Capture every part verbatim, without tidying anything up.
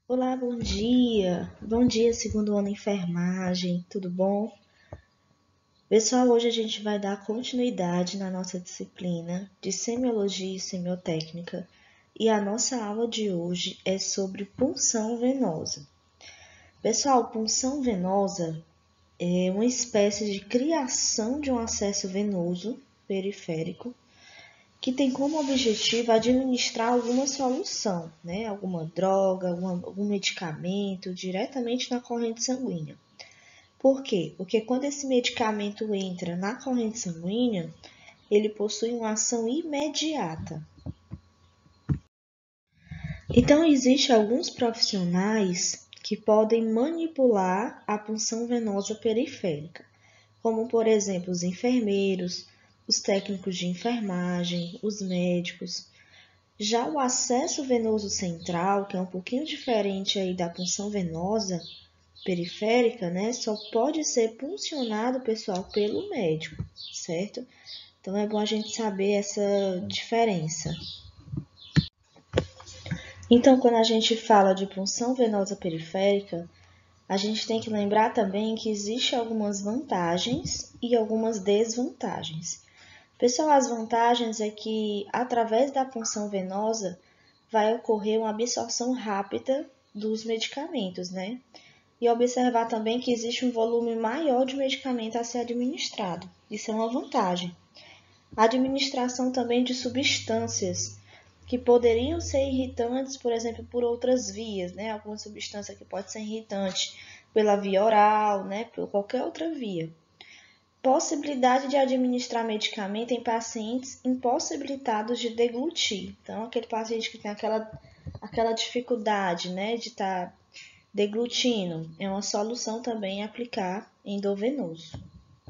Olá, bom dia. Bom dia, segundo ano enfermagem, tudo bom? Pessoal, hoje a gente vai dar continuidade na nossa disciplina de semiologia e semiotécnica e a nossa aula de hoje é sobre punção venosa. Pessoal, punção venosa é uma espécie de criação de um acesso venoso periférico que tem como objetivo administrar alguma solução, né? Alguma droga, alguma, algum medicamento diretamente na corrente sanguínea. Por quê? Porque quando esse medicamento entra na corrente sanguínea, ele possui uma ação imediata. Então, existem alguns profissionais que podem manipular a punção venosa periférica, como, por exemplo, os enfermeiros, os técnicos de enfermagem, os médicos. Já o acesso venoso central, que é um pouquinho diferente aí da punção venosa periférica, né, só pode ser puncionado, pessoal, pelo médico, certo? Então é bom a gente saber essa diferença. Então, quando a gente fala de punção venosa periférica, a gente tem que lembrar também que existem algumas vantagens e algumas desvantagens. Pessoal, as vantagens é que, através da punção venosa, vai ocorrer uma absorção rápida dos medicamentos, né? E observar também que existe um volume maior de medicamento a ser administrado. Isso é uma vantagem. A administração também de substâncias que poderiam ser irritantes, por exemplo, por outras vias, né? Alguma substância que pode ser irritante pela via oral, né? Por qualquer outra via. Possibilidade de administrar medicamento em pacientes impossibilitados de deglutir. Então, aquele paciente que tem aquela, aquela dificuldade, né, de estar tá deglutindo, é uma solução também aplicar endovenoso.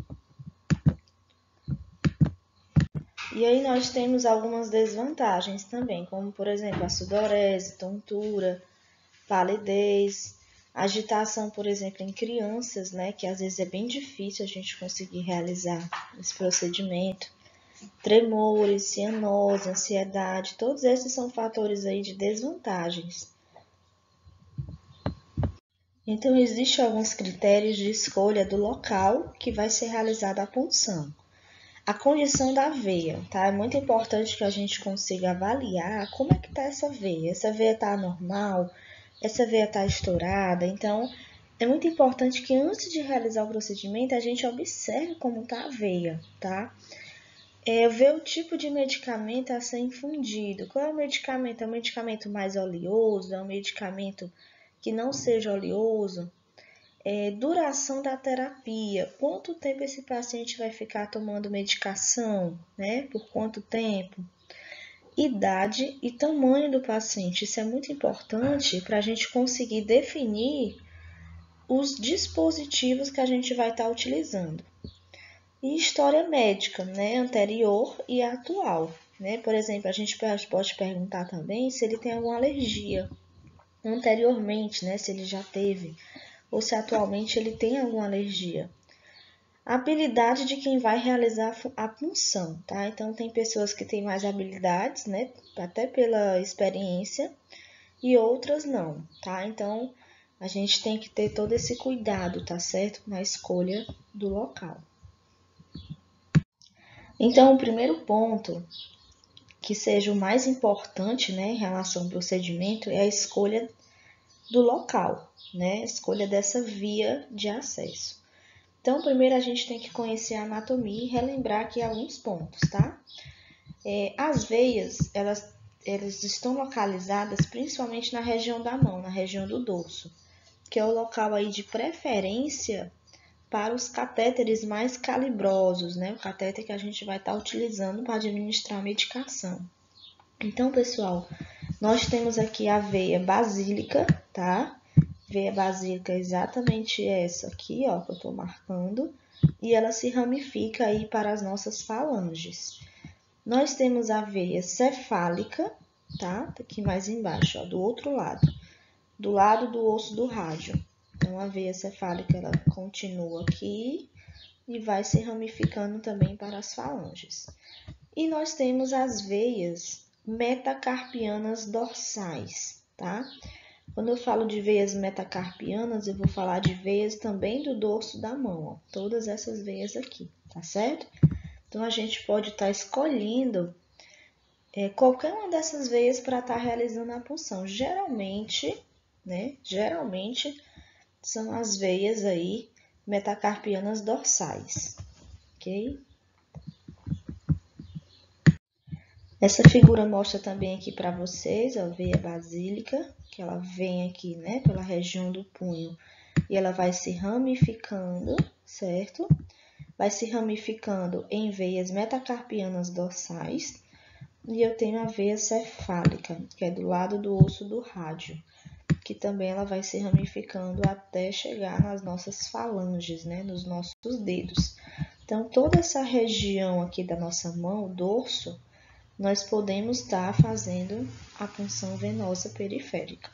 E aí nós temos algumas desvantagens também, como por exemplo a sudorese, tontura, palidez, agitação, por exemplo, em crianças, né, que às vezes é bem difícil a gente conseguir realizar esse procedimento, tremores, cianose, ansiedade, todos esses são fatores aí de desvantagens. Então, existem alguns critérios de escolha do local que vai ser realizada a punção. A condição da veia, tá? É muito importante que a gente consiga avaliar como é que tá essa veia. Essa veia tá anormal? Essa veia tá estourada? Então, é muito importante que antes de realizar o procedimento, a gente observe como tá a veia, tá? É, ver o tipo de medicamento a ser infundido. Qual é o medicamento? É um medicamento mais oleoso? É um medicamento que não seja oleoso? É, duração da terapia, quanto tempo esse paciente vai ficar tomando medicação, né? Por quanto tempo? Idade e tamanho do paciente, isso é muito importante para a gente conseguir definir os dispositivos que a gente vai estar utilizando. E história médica, né? Anterior e atual, né? Por exemplo, a gente pode perguntar também se ele tem alguma alergia anteriormente, né? Se ele já teve ou se atualmente ele tem alguma alergia. A habilidade de quem vai realizar a punção, tá? Então, tem pessoas que têm mais habilidades, né? Até pela experiência, e outras não, tá? Então, a gente tem que ter todo esse cuidado, tá certo? Na escolha do local. Então, o primeiro ponto, que seja o mais importante, né, em relação ao procedimento, é a escolha do local, né? A escolha dessa via de acesso. Então, primeiro a gente tem que conhecer a anatomia e relembrar aqui alguns pontos, tá? É, as veias, elas, elas estão localizadas principalmente na região da mão, na região do dorso, que é o local aí de preferência para os catéteres mais calibrosos, né? O catéter que a gente vai estar utilizando para administrar a medicação. Então, pessoal, nós temos aqui a veia basílica, tá? Veia basílica é exatamente essa aqui, ó, que eu tô marcando, e ela se ramifica aí para as nossas falanges. Nós temos a veia cefálica, tá? Aqui mais embaixo, ó, do outro lado, do lado do osso do rádio. Então, a veia cefálica, ela continua aqui e vai se ramificando também para as falanges. E nós temos as veias metacarpianas dorsais, tá? Quando eu falo de veias metacarpianas, eu vou falar de veias também do dorso da mão, ó, todas essas veias aqui, tá certo? Então, a gente pode estar escolhendo é, qualquer uma dessas veias para estar realizando a punção. Geralmente, né, geralmente são as veias aí metacarpianas dorsais, ok? Essa figura mostra também aqui para vocês a veia basílica, que ela vem aqui, né, pela região do punho e ela vai se ramificando, certo? Vai se ramificando em veias metacarpianas dorsais e eu tenho a veia cefálica, que é do lado do osso do rádio, que também ela vai se ramificando até chegar nas nossas falanges, né, nos nossos dedos. Então, toda essa região aqui da nossa mão, o dorso, nós podemos estar fazendo a punção venosa periférica.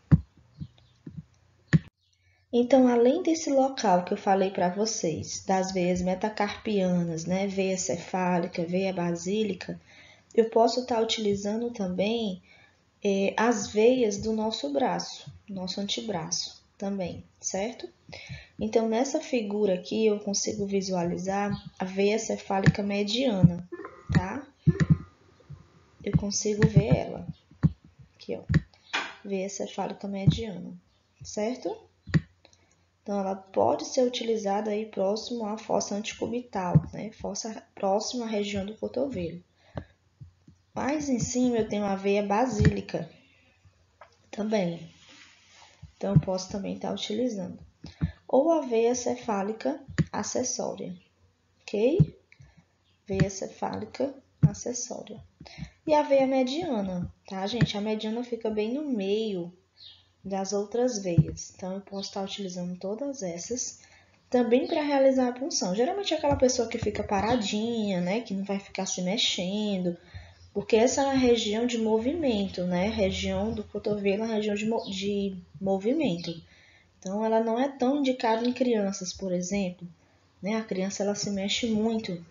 Então, além desse local que eu falei para vocês, das veias metacarpianas, né, veia cefálica, veia basílica, eu posso estar utilizando também é, as veias do nosso braço, nosso antebraço também, certo? Então, nessa figura aqui, eu consigo visualizar a veia cefálica mediana, tá? Eu consigo ver ela. Aqui, ó. Veia cefálica mediana, certo? Então, ela pode ser utilizada aí próximo à fossa antecubital, né? Fossa próxima à região do cotovelo. Mais em cima, eu tenho a veia basílica também. Então, eu posso também estar utilizando. Ou a veia cefálica acessória, ok? Veia cefálica acessória. E a veia mediana, tá, gente? A mediana fica bem no meio das outras veias. Então, eu posso estar utilizando todas essas também para realizar a punção. Geralmente é aquela pessoa que fica paradinha, né? Que não vai ficar se mexendo, porque essa é uma região de movimento, né? Região do cotovelo é uma região de, de movimento. Então, ela não é tão indicada em crianças, por exemplo, né? A criança, ela se mexe muito.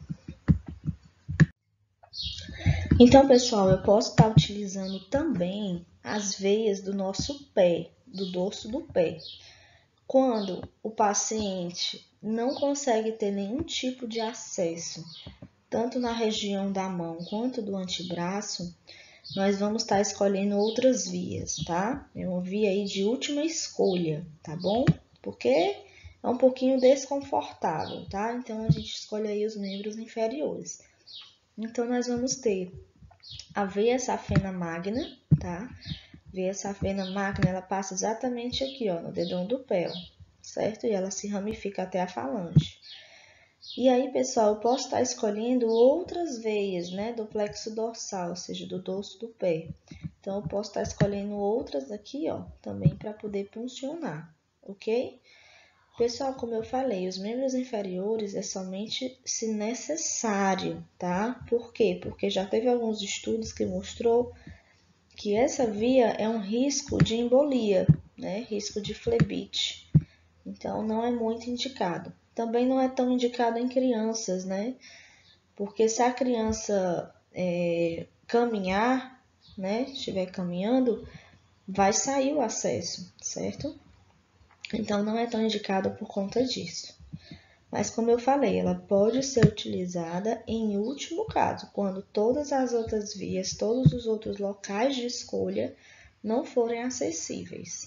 Então, pessoal, eu posso estar utilizando também as veias do nosso pé, do dorso do pé. Quando o paciente não consegue ter nenhum tipo de acesso, tanto na região da mão quanto do antebraço, nós vamos estar escolhendo outras vias, tá? É uma via aí de última escolha, tá bom? Porque é um pouquinho desconfortável, tá? Então, a gente escolhe aí os membros inferiores. Então, nós vamos ter a veia safena magna, tá? Veia safena magna, ela passa exatamente aqui, ó, no dedão do pé, ó, certo? E ela se ramifica até a falange. E aí, pessoal, eu posso estar escolhendo outras veias, né, do plexo dorsal, ou seja, do dorso do pé. Então, eu posso estar escolhendo outras aqui, ó, também para poder funcionar, ok? Pessoal, como eu falei, os membros inferiores é somente se necessário, tá? Por quê? Porque já teve alguns estudos que mostrou que essa via é um risco de embolia, né? Risco de flebite. Então, não é muito indicado. Também não é tão indicado em crianças, né? Porque se a criança é, caminhar, né? Estiver caminhando, vai sair o acesso, certo? Então, não é tão indicado por conta disso. Mas, como eu falei, ela pode ser utilizada em último caso, quando todas as outras vias, todos os outros locais de escolha não forem acessíveis.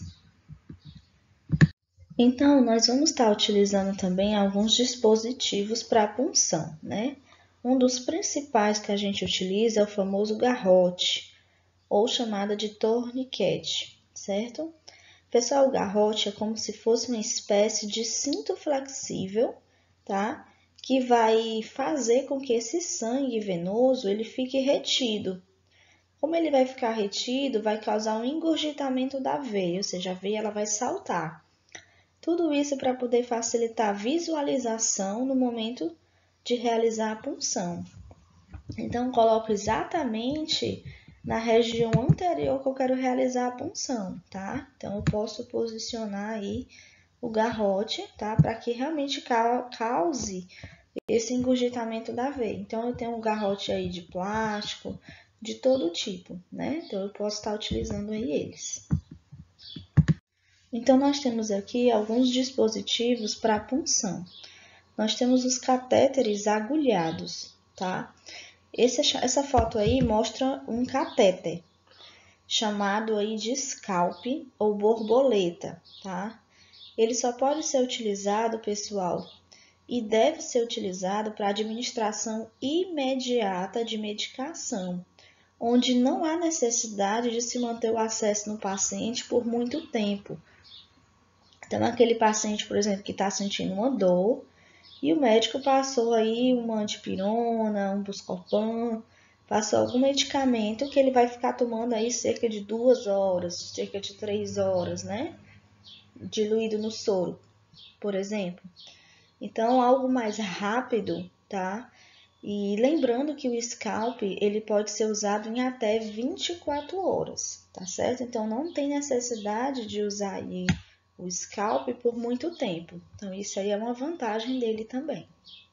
Então, nós vamos estar utilizando também alguns dispositivos para punção, né? Um dos principais que a gente utiliza é o famoso garrote, ou chamada de torniquete, certo? Pessoal, o garrote é como se fosse uma espécie de cinto flexível, tá? Que vai fazer com que esse sangue venoso ele fique retido. Como ele vai ficar retido, vai causar um engurgitamento da veia, ou seja, a veia ela vai saltar. Tudo isso para poder facilitar a visualização no momento de realizar a punção. Então, coloco exatamente na região anterior que eu quero realizar a punção, tá? Então, eu posso posicionar aí o garrote, tá? Para que realmente cause esse engurgitamento da veia. Então, eu tenho um garrote aí de plástico, de todo tipo, né? Então, eu posso estar utilizando aí eles. Então, nós temos aqui alguns dispositivos para punção. Nós temos os catéteres agulhados, tá? Esse, essa foto aí mostra um catéter, chamado aí de scalp ou borboleta, tá? Ele só pode ser utilizado, pessoal, e deve ser utilizado para administração imediata de medicação, onde não há necessidade de se manter o acesso no paciente por muito tempo. Então, aquele paciente, por exemplo, que está sentindo uma dor, e o médico passou aí uma antipirona, um Buscopan, passou algum medicamento que ele vai ficar tomando aí cerca de duas horas, cerca de três horas, né? Diluído no soro, por exemplo. Então, algo mais rápido, tá? E lembrando que o scalp, ele pode ser usado em até vinte e quatro horas, tá certo? Então, não tem necessidade de usar aí o scalp por muito tempo. Então, isso aí é uma vantagem dele também.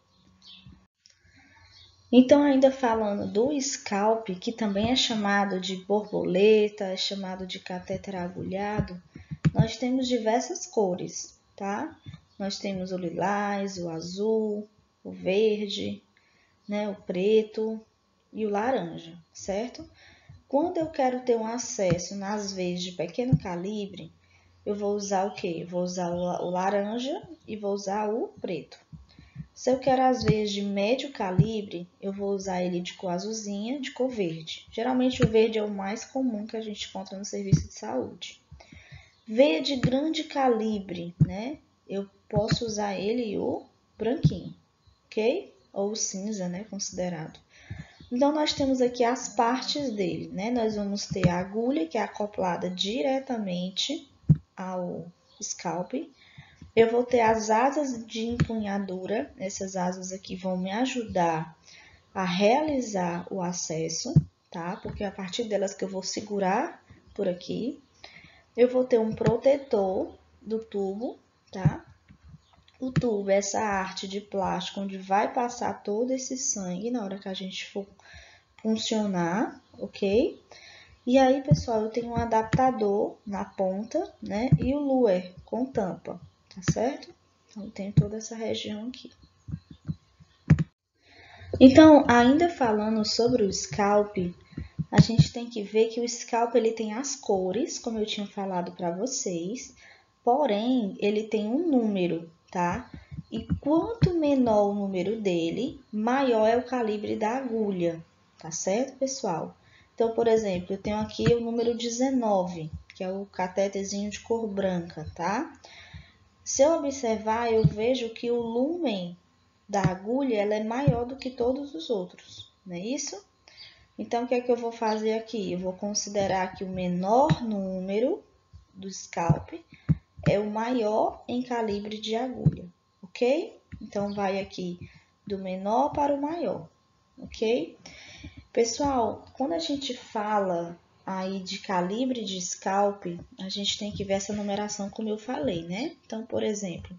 Então, ainda falando do scalp, que também é chamado de borboleta, é chamado de catéter agulhado, nós temos diversas cores, tá? Nós temos o lilás, o azul, o verde, né, o preto e o laranja, certo? Quando eu quero ter um acesso nas veias de pequeno calibre, eu vou usar o quê? Vou usar o laranja e vou usar o preto. Se eu quero as veias de médio calibre, eu vou usar ele de cor azulzinha, de cor verde. Geralmente o verde é o mais comum que a gente encontra no serviço de saúde. Veia de grande calibre, né? Eu posso usar ele o branquinho, ok? Ou o cinza, né? Considerado. Então, nós temos aqui as partes dele, né? Nós vamos ter a agulha, que é acoplada diretamente ao scalp. Eu vou ter as asas de empunhadura. Essas asas aqui vão me ajudar a realizar o acesso, tá? Porque é a partir delas que eu vou segurar por aqui. Eu vou ter um protetor do tubo, tá? O tubo é essa arte de plástico onde vai passar todo esse sangue na hora que a gente for funcionar, ok? E aí, pessoal, eu tenho um adaptador na ponta, né? E o luer com tampa, tá certo? Então, eu tenho toda essa região aqui. Então, ainda falando sobre o scalp, a gente tem que ver que o scalp ele tem as cores, como eu tinha falado para vocês, porém, ele tem um número, tá? E quanto menor o número dele, maior é o calibre da agulha, tá certo, pessoal? Então, por exemplo, eu tenho aqui o número dezenove, que é o catéterzinho de cor branca, tá? Se eu observar, eu vejo que o lumen da agulha ela é maior do que todos os outros, não é isso? Então, o que é que eu vou fazer aqui? Eu vou considerar que o menor número do scalp é o maior em calibre de agulha, ok? Então, vai aqui do menor para o maior, ok? Pessoal, quando a gente fala aí de calibre de scalp, a gente tem que ver essa numeração como eu falei, né? Então, por exemplo,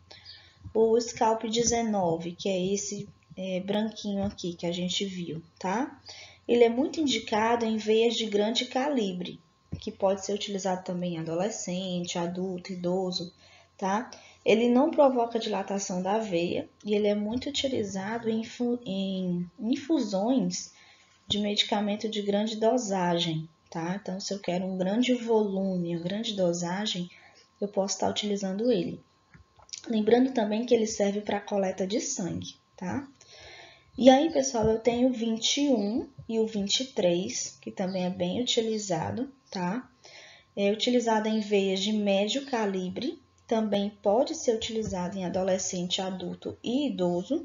o scalp dezenove, que é esse é, branquinho aqui que a gente viu, tá? Ele é muito indicado em veias de grande calibre, que pode ser utilizado também em adolescente, adulto, idoso, tá? Ele não provoca dilatação da veia e ele é muito utilizado em, em infusões de medicamento de grande dosagem, tá? Então, se eu quero um grande volume, uma grande dosagem, eu posso estar utilizando ele. Lembrando também que ele serve para coleta de sangue, tá? E aí, pessoal, eu tenho o vinte e um e o vinte e três, que também é bem utilizado, tá? É utilizado em veias de médio calibre, também pode ser utilizado em adolescente, adulto e idoso.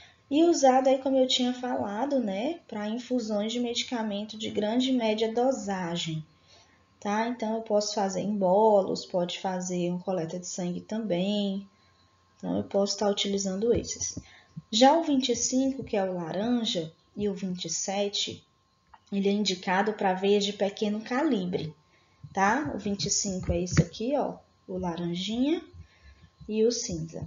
E usado aí, como eu tinha falado, né, para infusões de medicamento de grande e média dosagem, tá? Então, eu posso fazer em bolos, pode fazer uma coleta de sangue também. Então, eu posso estar utilizando esses. Já o vinte e cinco, que é o laranja, e o vinte e sete, ele é indicado para veias de pequeno calibre, tá? O vinte e cinco é esse aqui, ó, o laranjinha e o cinza,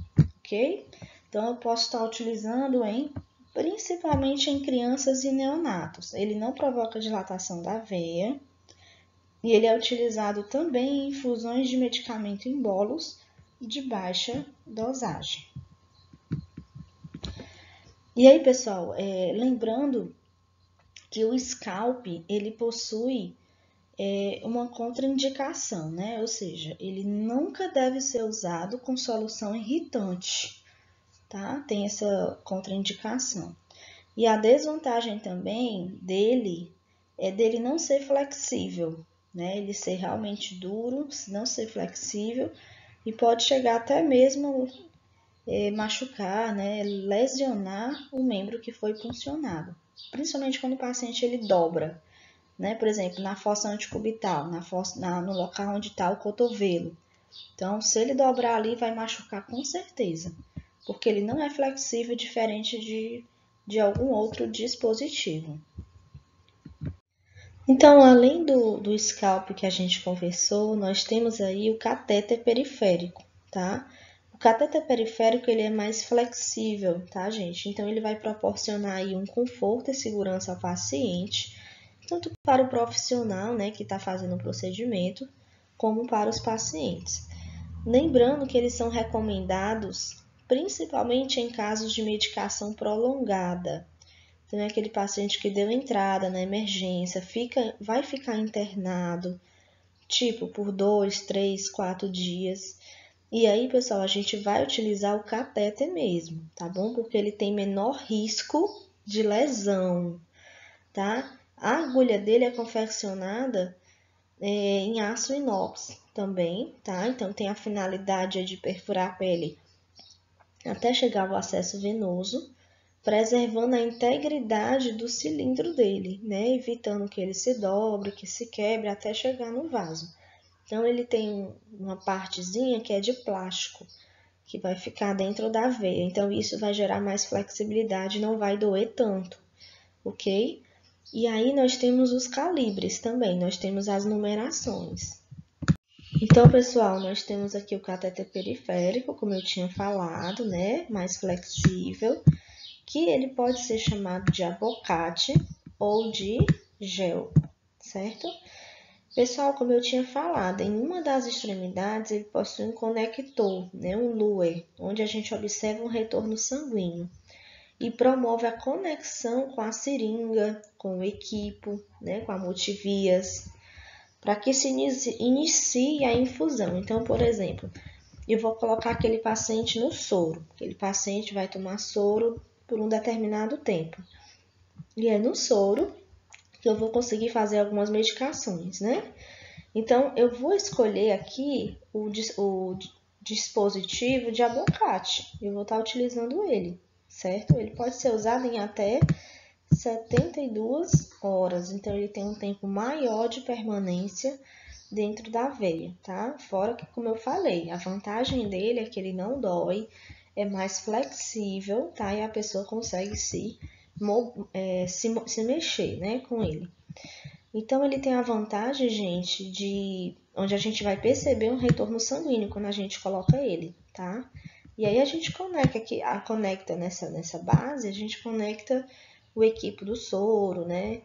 ok? Então, eu posso estar utilizando em, principalmente em crianças e neonatos. Ele não provoca dilatação da veia, E ele é utilizado também em infusões de medicamento em bolos de baixa dosagem. E aí, pessoal, é, lembrando que o scalp, ele possui é, uma contraindicação, né? Ou seja, ele nunca deve ser usado com solução irritante, tá? Tem essa contraindicação. E a desvantagem também dele é dele não ser flexível, né? Ele ser realmente duro, não ser flexível e pode chegar até mesmo é, machucar, né? Lesionar o membro que foi puncionado, principalmente quando o paciente ele dobra, né? Por exemplo, na fossa antecubital, na fossa, na, no local onde está o cotovelo. Então, se ele dobrar ali, vai machucar com certeza, porque ele não é flexível diferente de de algum outro dispositivo. Então, além do, do scalp que a gente conversou, nós temos aí o catéter periférico, tá? O catéter periférico, ele é mais flexível, tá, gente? Então, ele vai proporcionar aí um conforto e segurança ao paciente, tanto para o profissional, né, que está fazendo o procedimento, como para os pacientes. Lembrando que eles são recomendados principalmente em casos de medicação prolongada. Então, é aquele paciente que deu entrada na emergência, fica, vai ficar internado, tipo, por dois, três, quatro dias. E aí, pessoal, a gente vai utilizar o catéter mesmo, tá bom? Porque ele tem menor risco de lesão, tá? A agulha dele é confeccionada é, em aço inox também, tá? Então, tem a finalidade de perfurar a pele até chegar ao acesso venoso, preservando a integridade do cilindro dele, né? Evitando que ele se dobre, que se quebre até chegar no vaso. Então, ele tem uma partezinha que é de plástico, que vai ficar dentro da veia. Então, isso vai gerar mais flexibilidade, não vai doer tanto, ok? E aí, nós temos os calibres também, nós temos as numerações. Então, pessoal, nós temos aqui o catéter periférico, como eu tinha falado, né? Mais flexível, que ele pode ser chamado de abocate ou de gel, certo? Pessoal, como eu tinha falado, em uma das extremidades ele possui um conector, né? Um luer, onde a gente observa um retorno sanguíneo e promove a conexão com a seringa, com o equipo, né? Com a multivias, para que se inicie a infusão. Então, por exemplo, eu vou colocar aquele paciente no soro. Aquele paciente vai tomar soro por um determinado tempo. E é no soro que eu vou conseguir fazer algumas medicações, né? Então, eu vou escolher aqui o, o dispositivo de abocate. Eu vou estar utilizando ele, certo? Ele pode ser usado em até setenta e duas horas, então ele tem um tempo maior de permanência dentro da veia, tá? Fora que, como eu falei, a vantagem dele é que ele não dói, é mais flexível, tá? E a pessoa consegue se, é, se, se mexer, né, com ele. Então, ele tem a vantagem, gente, de onde a gente vai perceber um retorno sanguíneo quando a gente coloca ele, tá? E aí a gente conecta aqui, a conecta nessa, nessa base, a gente conecta o equipo do soro, né?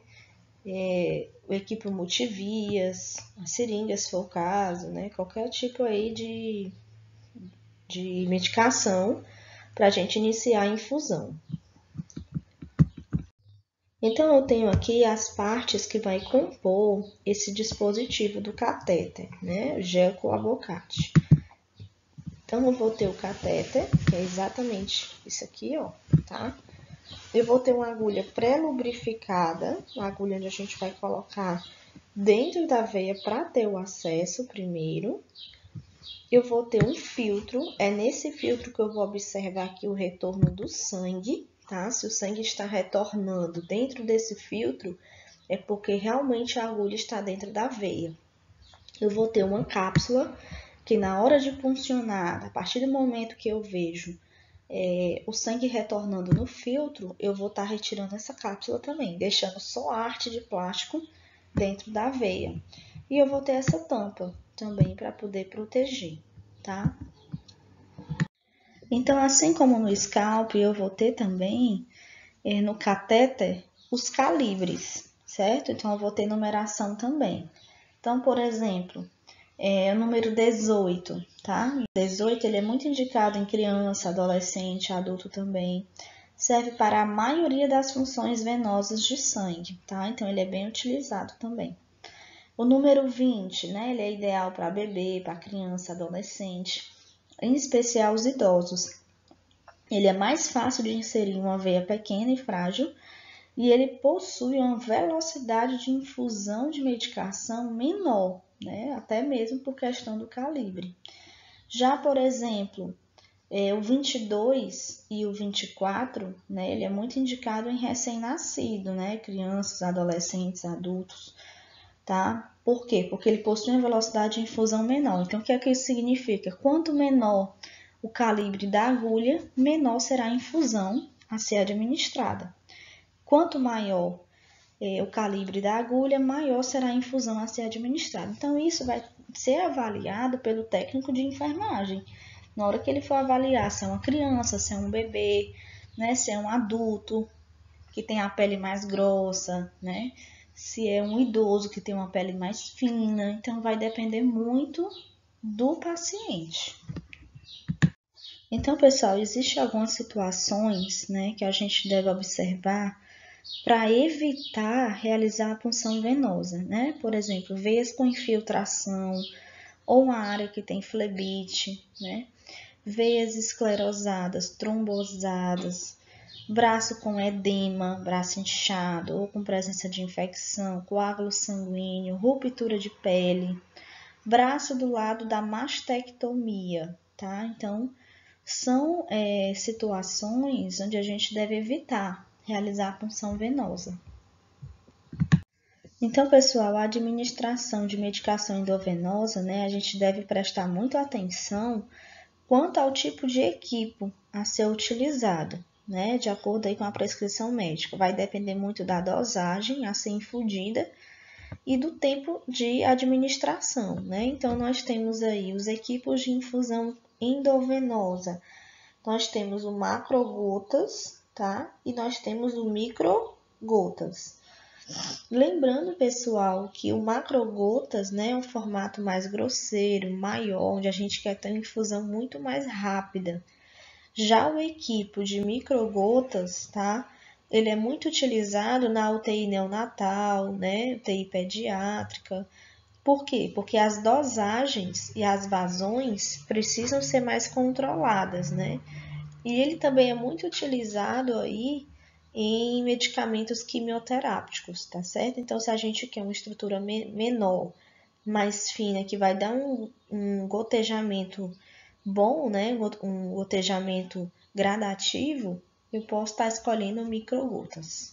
É, o equipo multivias, a seringa, se for o caso, né? Qualquer tipo aí de, de medicação para a gente iniciar a infusão. Então, eu tenho aqui as partes que vai compor esse dispositivo do catéter, né? O gel com abocate. Então, eu vou ter o catéter, que é exatamente isso aqui, ó, tá? Eu vou ter uma agulha pré-lubrificada, uma agulha onde a gente vai colocar dentro da veia para ter o acesso primeiro. Eu vou ter um filtro, é nesse filtro que eu vou observar aqui o retorno do sangue, tá? Se o sangue está retornando dentro desse filtro, é porque realmente a agulha está dentro da veia. Eu vou ter uma cápsula que na hora de puncionar, a partir do momento que eu vejo É, o sangue retornando no filtro, eu vou estar tá retirando essa cápsula também, deixando só a arte de plástico dentro da veia. E eu vou ter essa tampa também para poder proteger, tá? Então, assim como no scalp, eu vou ter também é, no catéter os calibres, certo? Então, eu vou ter numeração também. Então, por exemplo, é, o número dezoito, tá? dezoito ele é muito indicado em criança, adolescente, adulto também. Serve para a maioria das funções venosas de sangue, tá? Então, ele é bem utilizado também. O número vinte, né? Ele é ideal para bebê, para criança, adolescente, em especial os idosos. Ele é mais fácil de inserir em uma veia pequena e frágil e ele possui uma velocidade de infusão de medicação menor, né? Até mesmo por questão do calibre. Já, por exemplo, é, o vinte e dois e o vinte e quatro, né? Ele é muito indicado em recém-nascido, né? Crianças, adolescentes, adultos, tá? Por quê? Porque ele possui uma velocidade de infusão menor. Então, o que é que isso significa? Quanto menor o calibre da agulha, menor será a infusão a ser administrada. Quanto maior é, o calibre da agulha, maior será a infusão a ser administrada. Então, isso vai ser avaliado pelo técnico de enfermagem. Na hora que ele for avaliar se é uma criança, se é um bebê, né, se é um adulto que tem a pele mais grossa, né, se é um idoso que tem uma pele mais fina. Então, vai depender muito do paciente. Então, pessoal, existem algumas situações, né, que a gente deve observar para evitar realizar a punção venosa, né? Por exemplo, veias com infiltração ou uma área que tem flebite, né? Veias esclerosadas, trombosadas, braço com edema, braço inchado ou com presença de infecção, coágulo sanguíneo, ruptura de pele, braço do lado da mastectomia, tá? Então, são é, situações onde a gente deve evitar realizar a punção venosa. Então, pessoal, a administração de medicação endovenosa, né, a gente deve prestar muita atenção quanto ao tipo de equipo a ser utilizado, né, de acordo aí com a prescrição médica. Vai depender muito da dosagem a ser infundida e do tempo de administração, né? Então, nós temos aí os equipos de infusão endovenosa. Nós temos o macrogotas, tá? E nós temos o microgotas. Lembrando, pessoal, que o macrogotas, né, é um formato mais grosseiro, maior, onde a gente quer ter uma infusão muito mais rápida. Já o equipo de microgotas, tá? Ele é muito utilizado na U T I neonatal, né, U T I pediátrica. Por quê? Porque as dosagens e as vazões precisam ser mais controladas, né? E ele também é muito utilizado aí em medicamentos quimioterápicos, tá certo? Então, se a gente quer uma estrutura me menor, mais fina, que vai dar um, um gotejamento bom, né? Um gotejamento gradativo, eu posso estar escolhendo microgotas.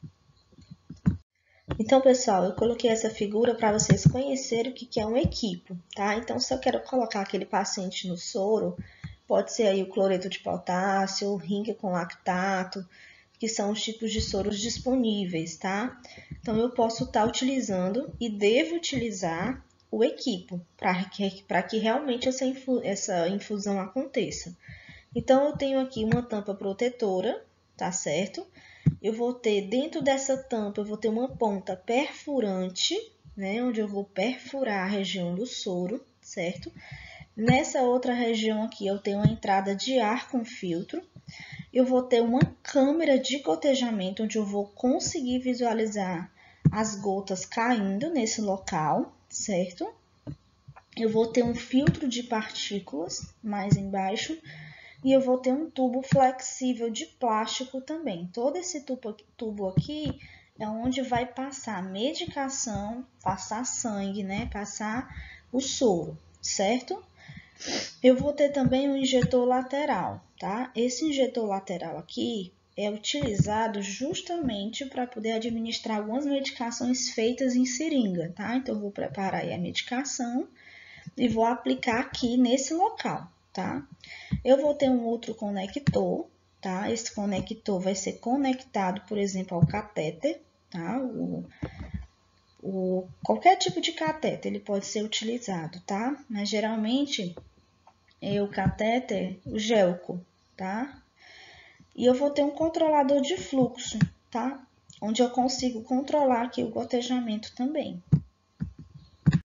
Então, pessoal, eu coloquei essa figura para vocês conhecerem o que é um equipo, tá? Então, se eu quero colocar aquele paciente no soro, pode ser aí o cloreto de potássio, o rinque com lactato, que são os tipos de soros disponíveis, tá? Então, eu posso estar utilizando e devo utilizar o equipo para que, para que realmente essa, infu, essa infusão aconteça. Então, eu tenho aqui uma tampa protetora, tá certo? Eu vou ter, dentro dessa tampa, eu vou ter uma ponta perfurante, né? Onde eu vou perfurar a região do soro, certo? Nessa outra região aqui, eu tenho uma entrada de ar com filtro. Eu vou ter uma câmera de gotejamento, onde eu vou conseguir visualizar as gotas caindo nesse local, certo? Eu vou ter um filtro de partículas mais embaixo. E eu vou ter um tubo flexível de plástico também. Todo esse tubo, tubo aqui é onde vai passar a medicação, passar sangue, né? Passar o soro, certo? Eu vou ter também um injetor lateral, tá? Esse injetor lateral aqui é utilizado justamente para poder administrar algumas medicações feitas em seringa, tá? Então, eu vou preparar aí a medicação e vou aplicar aqui nesse local, tá? Eu vou ter um outro conector, tá? Esse conector vai ser conectado, por exemplo, ao catéter, tá? O, o, qualquer tipo de catéter ele pode ser utilizado, tá? Mas geralmente é o catéter, o Gelco, tá? E eu vou ter um controlador de fluxo, tá? Onde eu consigo controlar aqui o gotejamento também.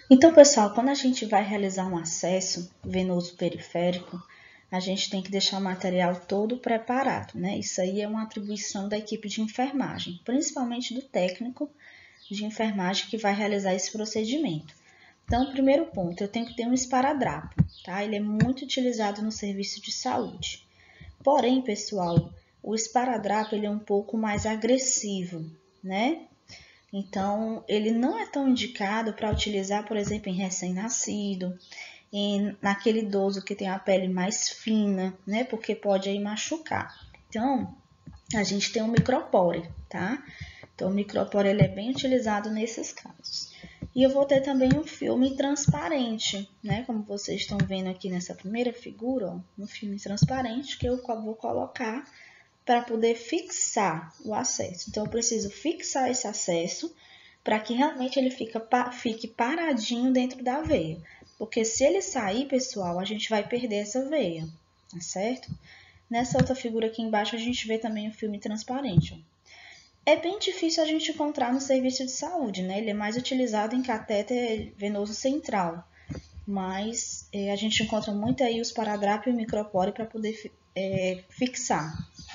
Então, pessoal, quando a gente vai realizar um acesso venoso periférico, a gente tem que deixar o material todo preparado, né? Isso aí é uma atribuição da equipe de enfermagem, principalmente do técnico de enfermagem que vai realizar esse procedimento. Então, o primeiro ponto, eu tenho que ter um esparadrapo, tá? Ele é muito utilizado no serviço de saúde. Porém, pessoal, o esparadrapo ele é um pouco mais agressivo, né? Então, ele não é tão indicado para utilizar, por exemplo, em recém-nascido, em, naquele idoso que tem a pele mais fina, né? Porque pode aí machucar. Então, a gente tem o micropore, tá? Então, o micropore ele é bem utilizado nesses casos. E eu vou ter também um filme transparente, né? Como vocês estão vendo aqui nessa primeira figura, ó, um filme transparente que eu vou colocar para poder fixar o acesso. Então, eu preciso fixar esse acesso para que realmente ele fica, fique paradinho dentro da veia. Porque se ele sair, pessoal, a gente vai perder essa veia, tá certo? Nessa outra figura aqui embaixo, a gente vê também o filme transparente, ó. É bem difícil a gente encontrar no serviço de saúde, né? Ele é mais utilizado em catéter venoso central, mas é, a gente encontra muito aí os paradrapo e o micropore para poder é, fixar.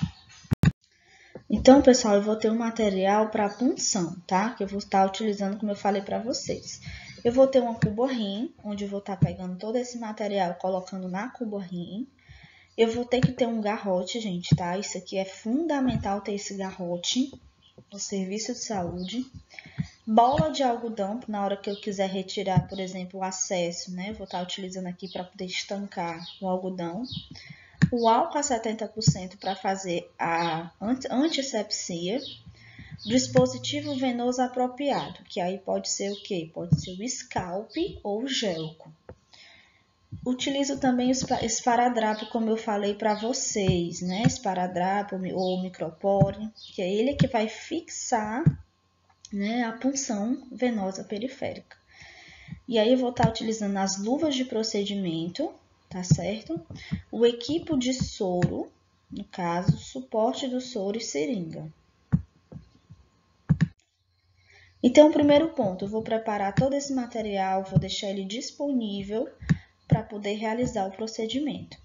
Então, pessoal, eu vou ter um material para punção, tá? Que eu vou estar utilizando como eu falei para vocês. Eu vou ter uma cuborrim, onde eu vou estar pegando todo esse material e colocando na cuborrim. Eu vou ter que ter um garrote, gente, tá? Isso aqui é fundamental ter esse garrote no serviço de saúde. Bola de algodão, na hora que eu quiser retirar, por exemplo, o acesso, né? Eu vou estar utilizando aqui para poder estancar o algodão. O álcool a setenta por cento para fazer a antisepsia. Dispositivo venoso apropriado, que aí pode ser o quê? Pode ser o scalp ou o gelco. Utilizo também o esparadrapo, como eu falei para vocês, né? Esparadrapo ou micropore, que é ele que vai fixar, né, a punção venosa periférica. E aí eu vou estar utilizando as luvas de procedimento, tá certo? O equipo de soro, no caso, suporte do soro e seringa. Então, primeiro ponto, eu vou preparar todo esse material, vou deixar ele disponível para poder realizar o procedimento.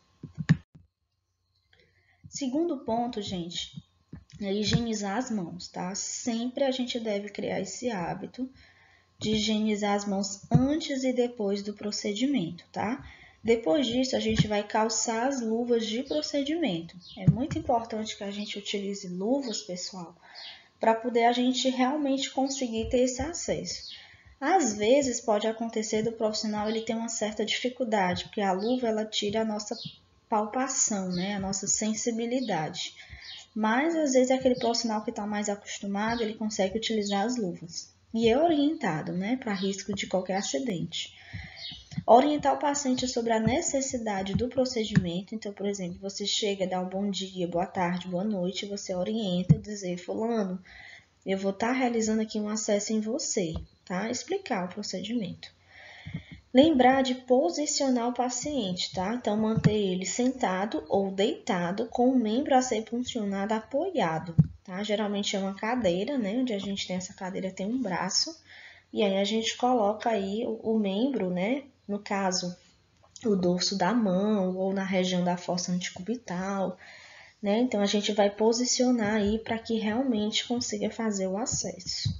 Segundo ponto, gente, é higienizar as mãos, tá? Sempre a gente deve criar esse hábito de higienizar as mãos antes e depois do procedimento, tá? Depois disso, a gente vai calçar as luvas de procedimento. É muito importante que a gente utilize luvas, pessoal, para poder a gente realmente conseguir ter esse acesso. Às vezes pode acontecer do profissional ele ter uma certa dificuldade, porque a luva ela tira a nossa palpação, né, a nossa sensibilidade. Mas às vezes aquele profissional que está mais acostumado, ele consegue utilizar as luvas. E é orientado, né, para risco de qualquer acidente. Orientar o paciente sobre a necessidade do procedimento. Então, por exemplo, você chega, dá um bom dia, boa tarde, boa noite, você orienta, dizer, fulano, eu vou estar realizando aqui um acesso em você, tá? Explicar o procedimento. Lembrar de posicionar o paciente, tá? Então, manter ele sentado ou deitado com o membro a ser puncionado apoiado, tá? Geralmente é uma cadeira, né? Onde a gente tem essa cadeira, tem um braço. E aí, a gente coloca aí o, o membro, né? No caso, o dorso da mão ou na região da fossa antecubital, né? Então, a gente vai posicionar aí para que realmente consiga fazer o acesso.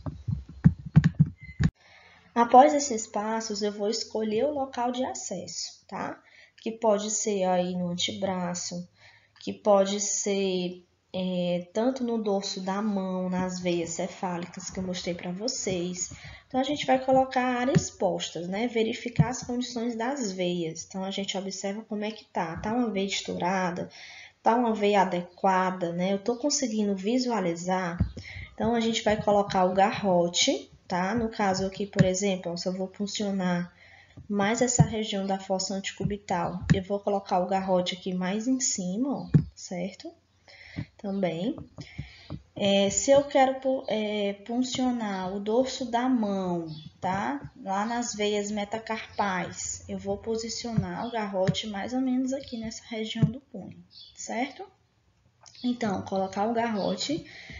Após esses passos, eu vou escolher o local de acesso, tá? Que pode ser aí no antebraço, que pode ser é, tanto no dorso da mão, nas veias cefálicas que eu mostrei para vocês. Então, a gente vai colocar áreas expostas, né? Verificar as condições das veias. Então, a gente observa como é que tá. Tá uma veia estourada? Tá uma veia adequada, né? Eu tô conseguindo visualizar. Então, a gente vai colocar o garrote, tá? No caso aqui, por exemplo, ó, se eu vou funcionar mais essa região da fossa antecubital, eu vou colocar o garrote aqui mais em cima, ó, certo? Também. É, se eu quero é, puncionar o dorso da mão, tá? Lá nas veias metacarpais, eu vou posicionar o garrote mais ou menos aqui nessa região do punho, certo? Então, colocar o garrote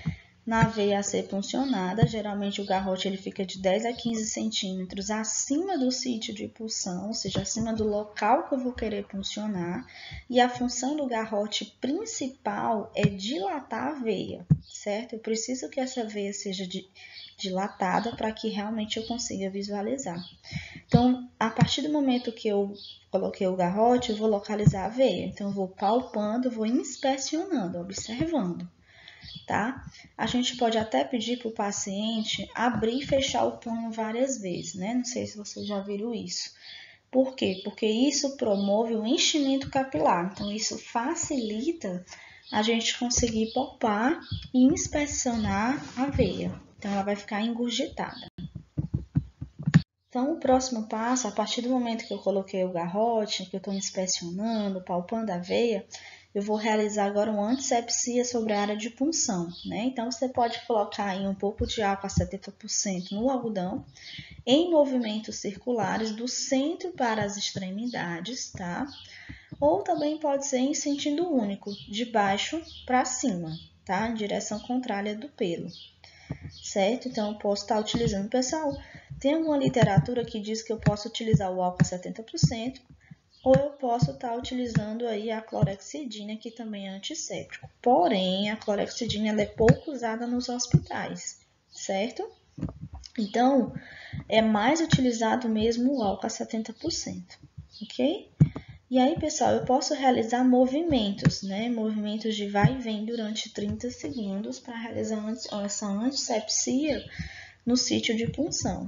na veia a ser puncionada. Geralmente o garrote ele fica de dez a quinze centímetros acima do sítio de punção, ou seja, acima do local que eu vou querer puncionar. E a função do garrote principal é dilatar a veia, certo? Eu preciso que essa veia seja dilatada para que realmente eu consiga visualizar. Então, a partir do momento que eu coloquei o garrote, eu vou localizar a veia. Então, eu vou palpando, vou inspecionando, observando, tá? A gente pode até pedir para o paciente abrir e fechar o punho várias vezes, né? Não sei se vocês já viram isso. Por quê? Porque isso promove o enchimento capilar. Então, isso facilita a gente conseguir palpar e inspecionar a veia. Então, ela vai ficar engurgitada. Então, o próximo passo, a partir do momento que eu coloquei o garrote, que eu estou inspecionando, palpando a veia, eu vou realizar agora uma antisepsia sobre a área de punção, né? Então, você pode colocar aí um pouco de álcool a setenta por cento no algodão, em movimentos circulares do centro para as extremidades, tá? Ou também pode ser em sentido único, de baixo para cima, tá? Em direção contrária do pelo, certo? Então, eu posso estar utilizando, pessoal, tem alguma literatura que diz que eu posso utilizar o álcool a setenta por cento, ou eu posso estar utilizando aí a clorexidina, que também é antisséptico. Porém, a clorexidina ela é pouco usada nos hospitais, certo? Então, é mais utilizado mesmo o álcool a setenta por cento, ok? E aí, pessoal, eu posso realizar movimentos, né? Movimentos de vai e vem durante trinta segundos para realizar essa antisepsia no sítio de punção.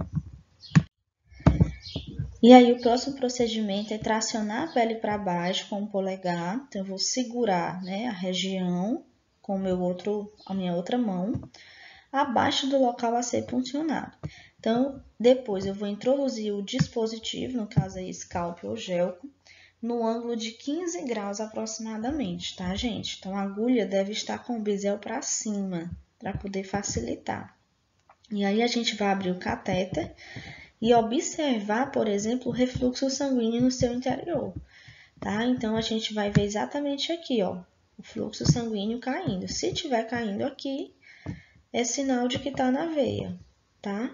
E aí, o próximo procedimento é tracionar a pele para baixo com o polegar. Então, eu vou segurar, né, a região com o meu outro, a minha outra mão, abaixo do local a ser puncionado. Então, depois eu vou introduzir o dispositivo, no caso aí, scalp ou gelco, no ângulo de quinze graus aproximadamente, tá, gente? Então, a agulha deve estar com o bisel para cima, para poder facilitar. E aí, a gente vai abrir o catéter e observar, por exemplo, o refluxo sanguíneo no seu interior, tá? Então, a gente vai ver exatamente aqui, ó, o fluxo sanguíneo caindo. Se tiver caindo aqui, é sinal de que tá na veia, tá?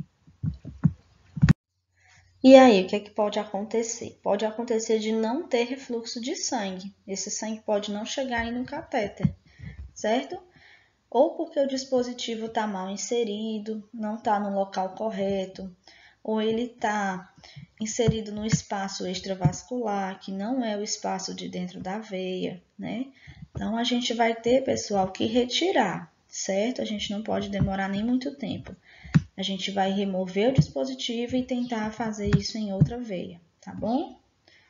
E aí, o que é que pode acontecer? Pode acontecer de não ter refluxo de sangue. Esse sangue pode não chegar aí no catéter, certo? Ou porque o dispositivo está mal inserido, não está no local correto, ou ele está inserido no espaço extravascular, que não é o espaço de dentro da veia, né? Então, a gente vai ter, pessoal, que retirar, certo? A gente não pode demorar nem muito tempo. A gente vai remover o dispositivo e tentar fazer isso em outra veia, tá bom?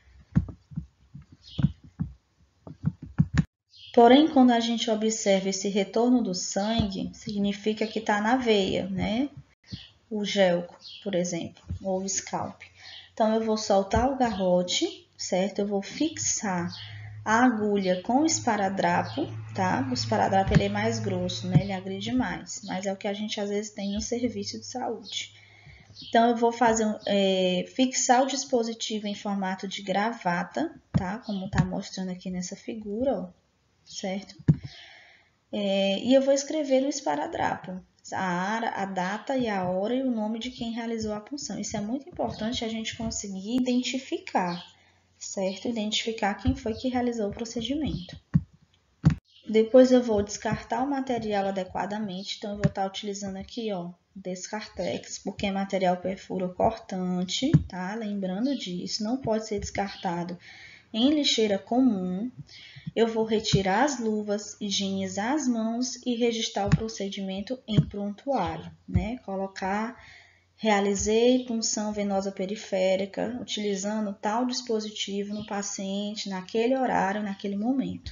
Porém, quando a gente observa esse retorno do sangue, significa que está na veia, né? O gelco, por exemplo, ou o scalp. Então, eu vou soltar o garrote, certo? Eu vou fixar a agulha com o esparadrapo, tá? O esparadrapo ele é mais grosso, né? Ele agride mais, mas é o que a gente às vezes tem no serviço de saúde. Então, eu vou fazer é, fixar o dispositivo em formato de gravata, tá? Como tá mostrando aqui nessa figura, ó, certo? É, e eu vou escrever no esparadrapo a, área, a data e a hora e o nome de quem realizou a punção. Isso é muito importante a gente conseguir identificar, certo? Identificar quem foi que realizou o procedimento. Depois eu vou descartar o material adequadamente, então eu vou estar utilizando aqui, ó, Descartex, porque é material perfuro cortante, tá? Lembrando disso, não pode ser descartado em lixeira comum. Eu vou retirar as luvas, higienizar as mãos e registrar o procedimento em prontuário, né? Colocar, realizei punção venosa periférica, utilizando tal dispositivo no paciente, naquele horário, naquele momento.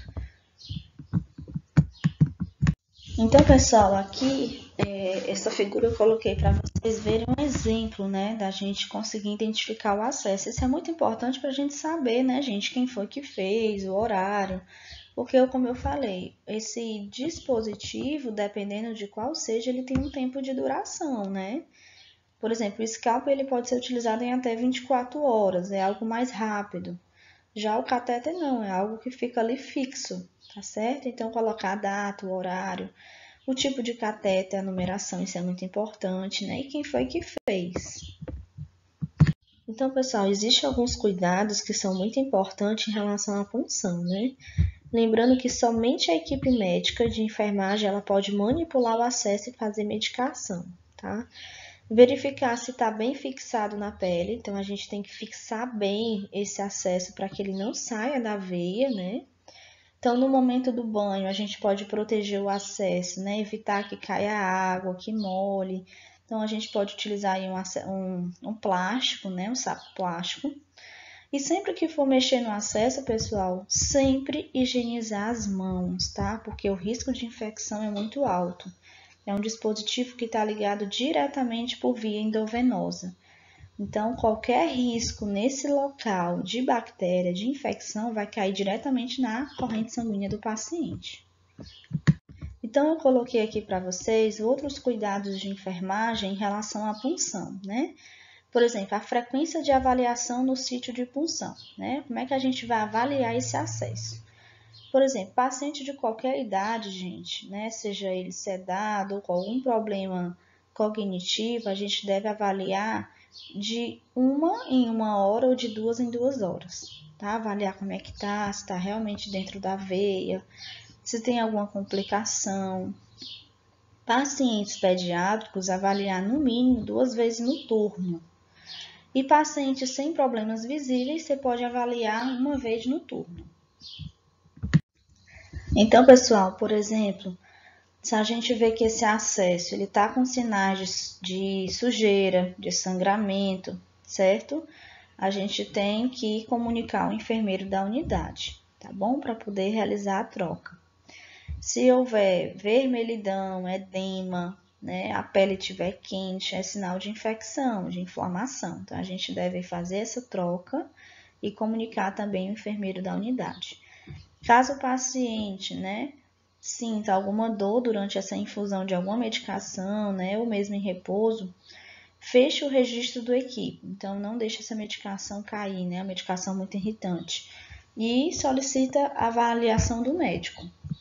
Então, pessoal, aqui, é, essa figura eu coloquei para vocês verem um exemplo, né, da gente conseguir identificar o acesso. Isso é muito importante para a gente saber, né, gente, quem foi que fez, o horário. Porque, como eu falei, esse dispositivo, dependendo de qual seja, ele tem um tempo de duração, né? Por exemplo, o scalp ele pode ser utilizado em até vinte e quatro horas, é algo mais rápido. Já o catéter não, é algo que fica ali fixo, tá certo? Então, colocar a data, o horário, o tipo de catéter, a numeração, isso é muito importante, né? E quem foi que fez. Então, pessoal, existem alguns cuidados que são muito importantes em relação à punção, né? Lembrando que somente a equipe médica de enfermagem ela pode manipular o acesso e fazer medicação, tá? Verificar se está bem fixado na pele, então a gente tem que fixar bem esse acesso para que ele não saia da veia, né? Então, no momento do banho, a gente pode proteger o acesso, né? Evitar que caia água, que molhe. Então, a gente pode utilizar aí um, um, um plástico, né? Um saco plástico. E sempre que for mexer no acesso, pessoal, sempre higienizar as mãos, tá? Porque o risco de infecção é muito alto. É um dispositivo que está ligado diretamente por via endovenosa. Então, qualquer risco nesse local de bactéria, de infecção, vai cair diretamente na corrente sanguínea do paciente. Então, eu coloquei aqui para vocês outros cuidados de enfermagem em relação à punção, né? Por exemplo, a frequência de avaliação no sítio de punção, né? Como é que a gente vai avaliar esse acesso? Por exemplo, paciente de qualquer idade, gente, né? Seja ele sedado ou com algum problema cognitivo, a gente deve avaliar de uma em uma hora ou de duas em duas horas, tá? Avaliar como é que tá, se tá realmente dentro da veia, se tem alguma complicação. Pacientes pediátricos, avaliar no mínimo duas vezes no turno. E pacientes sem problemas visíveis, você pode avaliar uma vez no turno. Então, pessoal, por exemplo, se a gente vê que esse acesso ele está com sinais de, de sujeira, de sangramento, certo? A gente tem que comunicar ao enfermeiro da unidade, tá bom? Para poder realizar a troca. Se houver vermelhidão, edema, né, a pele estiver quente, é sinal de infecção, de inflamação. Então, a gente deve fazer essa troca e comunicar também ao enfermeiro da unidade. Caso o paciente, né, sinta alguma dor durante essa infusão de alguma medicação, né, ou mesmo em repouso, feche o registro do equipe. Então, não deixe essa medicação cair, né, a medicação muito irritante. E solicita a avaliação do médico.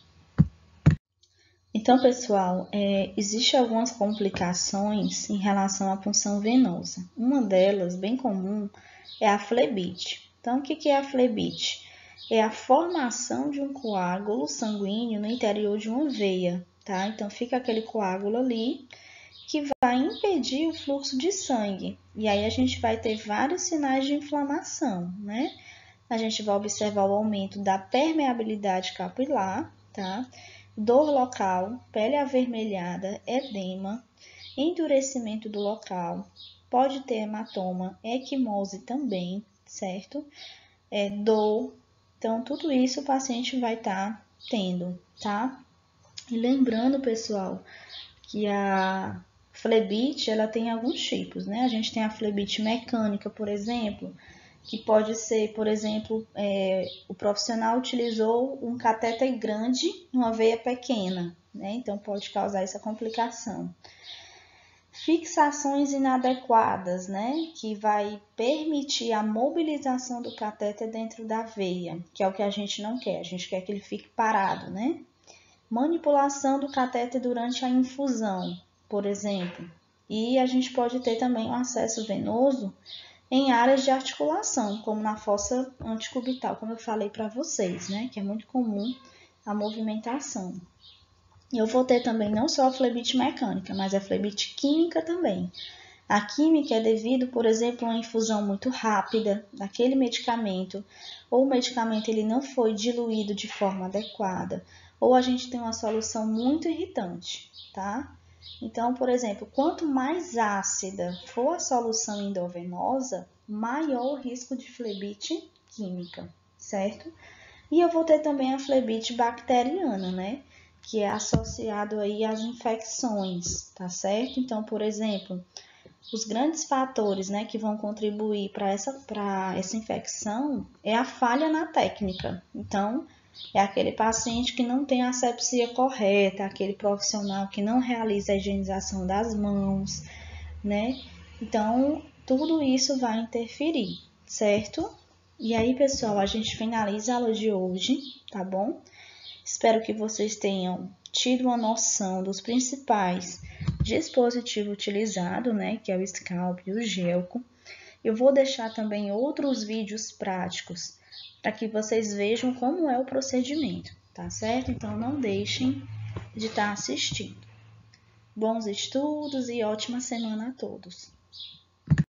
Então, pessoal, é, existem algumas complicações em relação à punção venosa. Uma delas, bem comum, é a flebite. Então, o que é a flebite? É a formação de um coágulo sanguíneo no interior de uma veia, tá? Então, fica aquele coágulo ali que vai impedir o fluxo de sangue. E aí, a gente vai ter vários sinais de inflamação, né? A gente vai observar o aumento da permeabilidade capilar, tá? Dor local, pele avermelhada, edema, endurecimento do local, pode ter hematoma, equimose também, certo? É, dor, então tudo isso o paciente vai estar tá tendo, tá? E lembrando, pessoal, que a flebite, ela tem alguns tipos, né? A gente tem a flebite mecânica, por exemplo, que pode ser, por exemplo, é, o profissional utilizou um catéter grande em uma veia pequena, né? Então, pode causar essa complicação. Fixações inadequadas, né? Que vai permitir a mobilização do catéter dentro da veia, que é o que a gente não quer, a gente quer que ele fique parado, né? Manipulação do catéter durante a infusão, por exemplo. E a gente pode ter também um acesso venoso em áreas de articulação, como na fossa antecubital, como eu falei para vocês, né? Que é muito comum a movimentação. Eu vou ter também não só a flebite mecânica, mas a flebite química também. A química é devido, por exemplo, a uma infusão muito rápida daquele medicamento, ou o medicamento ele não foi diluído de forma adequada, ou a gente tem uma solução muito irritante, tá? Então, por exemplo, quanto mais ácida for a solução endovenosa, maior o risco de flebite química, certo? E eu vou ter também a flebite bacteriana, né? Que é associado aí às infecções, tá certo? Então, por exemplo, os grandes fatores, né, que vão contribuir para essa, para essa infecção é a falha na técnica. Então, é aquele paciente que não tem a asepsia correta, aquele profissional que não realiza a higienização das mãos, né? Então, tudo isso vai interferir, certo? E aí, pessoal, a gente finaliza a aula de hoje, tá bom? Espero que vocês tenham tido uma noção dos principais dispositivos utilizados, né, que é o scalp e o gelco. Eu vou deixar também outros vídeos práticos para que vocês vejam como é o procedimento, tá certo? Então, não deixem de estar assistindo. Bons estudos e ótima semana a todos!